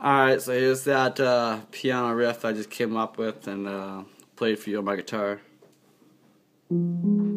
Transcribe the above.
Alright, so here's that piano riff I just came up with and played for you on my guitar.